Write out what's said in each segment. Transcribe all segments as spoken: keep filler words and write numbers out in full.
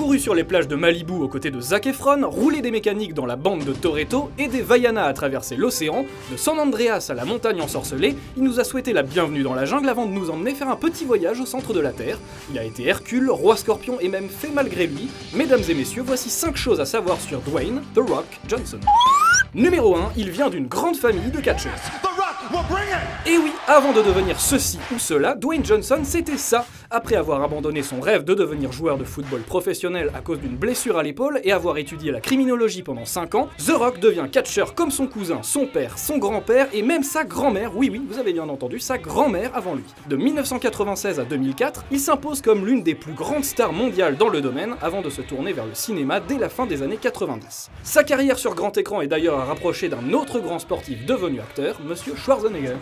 couru sur les plages de Malibu aux côtés de Zac Efron, roulé des mécaniques dans la bande de Toretto, aidé Vaiana à traverser l'océan, de San Andreas à la montagne ensorcelée, il nous a souhaité la bienvenue dans la jungle avant de nous emmener faire un petit voyage au centre de la Terre. Il a été Hercule, roi scorpion et même fait malgré lui. Mesdames et messieurs, voici cinq choses à savoir sur Dwayne The Rock Johnson. Numéro un, il vient d'une grande famille de catcheurs. Et oui, avant de devenir ceci ou cela, Dwayne Johnson c'était ça. Après avoir abandonné son rêve de devenir joueur de football professionnel à cause d'une blessure à l'épaule et avoir étudié la criminologie pendant cinq ans, The Rock devient catcheur comme son cousin, son père, son grand-père et même sa grand-mère, oui oui, vous avez bien entendu, sa grand-mère avant lui. De mille neuf cent quatre-vingt-seize à deux mille quatre, il s'impose comme l'une des plus grandes stars mondiales dans le domaine avant de se tourner vers le cinéma dès la fin des années quatre-vingt-dix. Sa carrière sur grand écran est d'ailleurs à rapprocher d'un autre grand sportif devenu acteur, Monsieur Schwarzenegger.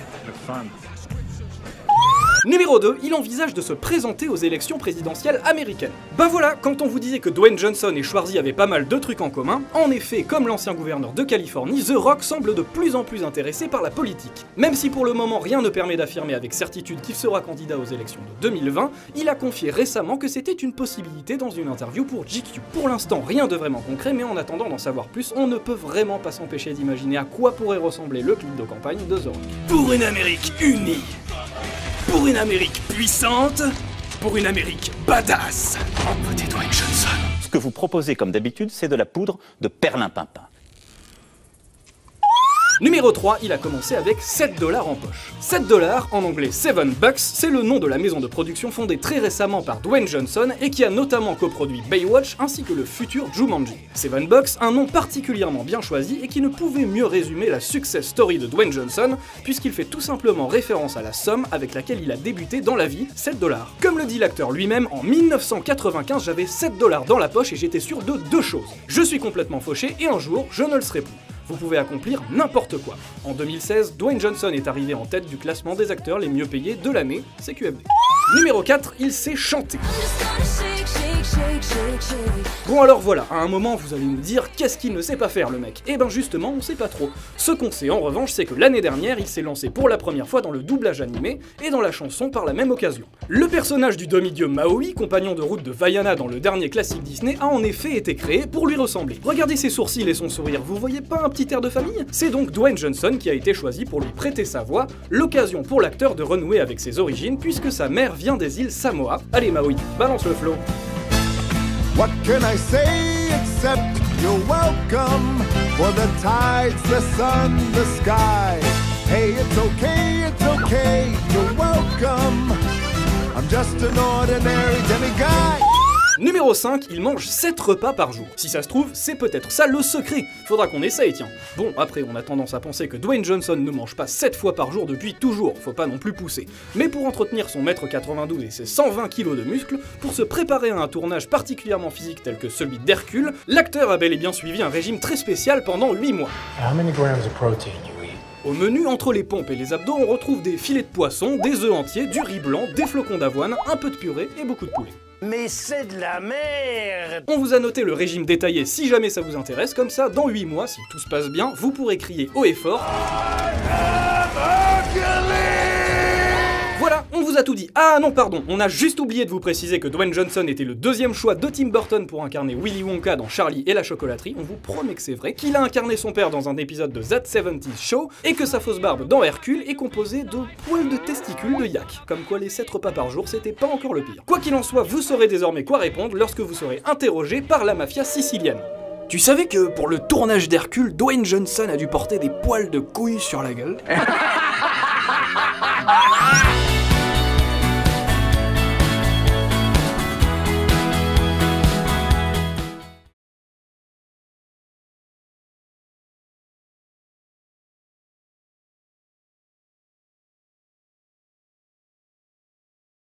Numéro deux, il envisage de se présenter aux élections présidentielles américaines. Ben voilà, quand on vous disait que Dwayne Johnson et Schwarzy avaient pas mal de trucs en commun, en effet, comme l'ancien gouverneur de Californie, The Rock semble de plus en plus intéressé par la politique. Même si pour le moment rien ne permet d'affirmer avec certitude qu'il sera candidat aux élections de deux mille vingt, il a confié récemment que c'était une possibilité dans une interview pour G Q. Pour l'instant, rien de vraiment concret, mais en attendant d'en savoir plus, on ne peut vraiment pas s'empêcher d'imaginer à quoi pourrait ressembler le clip de campagne de The Rock. Pour une Amérique unie, pour une Amérique puissante, pour une Amérique badass, votez Dwayne Johnson. Ce que vous proposez comme d'habitude, c'est de la poudre de perlimpinpin. Numéro trois, il a commencé avec sept dollars en poche. sept dollars, en anglais sept bucks, c'est le nom de la maison de production fondée très récemment par Dwayne Johnson et qui a notamment coproduit Baywatch ainsi que le futur Jumanji. sept bucks, un nom particulièrement bien choisi et qui ne pouvait mieux résumer la success story de Dwayne Johnson puisqu'il fait tout simplement référence à la somme avec laquelle il a débuté dans la vie, sept dollars. Comme le dit l'acteur lui-même, en mille neuf cent quatre-vingt-quinze, j'avais sept dollars dans la poche et j'étais sûr de deux choses. Je suis complètement fauché et un jour, je ne le serai plus. Vous pouvez accomplir n'importe quoi. En deux mille seize, Dwayne Johnson est arrivé en tête du classement des acteurs les mieux payés de l'année, C Q F D. Numéro quatre, il sait chanter. Bon alors voilà, à un moment vous allez nous dire qu'est-ce qu'il ne sait pas faire le mec. Et ben justement on sait pas trop. Ce qu'on sait en revanche c'est que l'année dernière il s'est lancé pour la première fois dans le doublage animé et dans la chanson par la même occasion. Le personnage du demi-dieu Maui, compagnon de route de Vaiana dans le dernier classique Disney, a en effet été créé pour lui ressembler. Regardez ses sourcils et son sourire, vous voyez pas un petit air de famille? C'est donc Dwayne Johnson qui a été choisi pour lui prêter sa voix, l'occasion pour l'acteur de renouer avec ses origines puisque sa mère vient des îles Samoa. Allez Maui, balance le flow. What can I say except you're welcome for the tides, the sun, the sky. Hey, it's okay, it's okay, you're welcome. I'm just an ordinary demiguy. Numéro cinq, il mange sept repas par jour. Si ça se trouve, c'est peut-être ça le secret. Faudra qu'on essaye, tiens. Bon, après, on a tendance à penser que Dwayne Johnson ne mange pas sept fois par jour depuis toujours, faut pas non plus pousser. Mais pour entretenir son mètre quatre-vingt-douze et ses cent vingt kilos de muscles, pour se préparer à un tournage particulièrement physique tel que celui d'Hercule, l'acteur a bel et bien suivi un régime très spécial pendant huit mois. How many grams of protein you eat? Au menu, entre les pompes et les abdos, on retrouve des filets de poisson, des œufs entiers, du riz blanc, des flocons d'avoine, un peu de purée et beaucoup de poulet. Mais c'est de la merde! On vous a noté le régime détaillé si jamais ça vous intéresse, comme ça, dans huit mois, si tout se passe bien, vous pourrez crier haut et fort. Voilà, on vous a tout dit. Ah non, pardon, on a juste oublié de vous préciser que Dwayne Johnson était le deuxième choix de Tim Burton pour incarner Willy Wonka dans Charlie et la chocolaterie. On vous promet que c'est vrai, qu'il a incarné son père dans un épisode de That seventies Show, et que sa fausse barbe dans Hercule est composée de poils de testicules de yak. Comme quoi les sept repas par jour, c'était pas encore le pire. Quoi qu'il en soit, vous saurez désormais quoi répondre lorsque vous serez interrogé par la mafia sicilienne. Tu savais que pour le tournage d'Hercule, Dwayne Johnson a dû porter des poils de couilles sur la gueule?